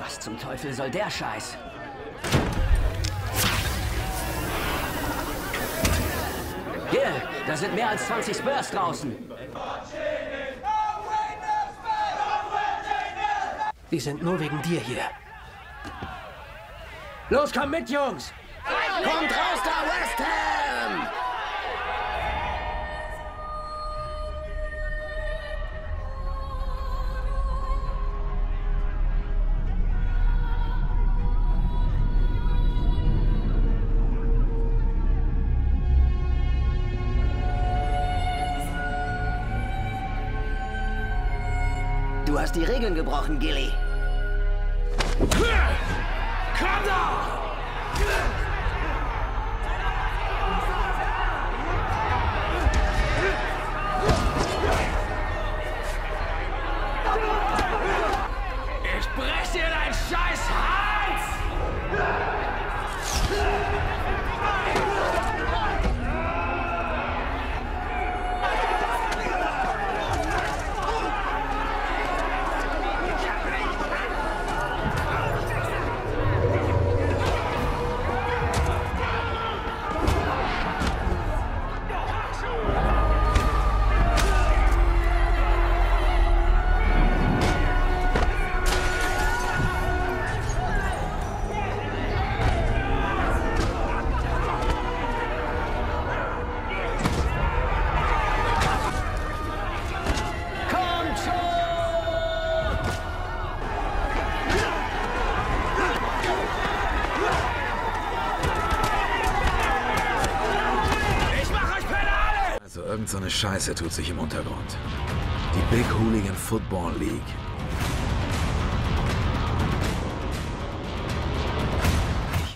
Was zum Teufel soll der Scheiß? Hier, da sind mehr als 20 Spurs draußen. Die sind nur wegen dir hier. Los, komm mit, Jungs! Kommt raus da, West Ham! Du hast die Regeln gebrochen, Gilly. Komm doch! Ich brech dir deinen scheiß Hals! Also irgend so eine Scheiße tut sich im Untergrund. Die Big Hooligan Football League.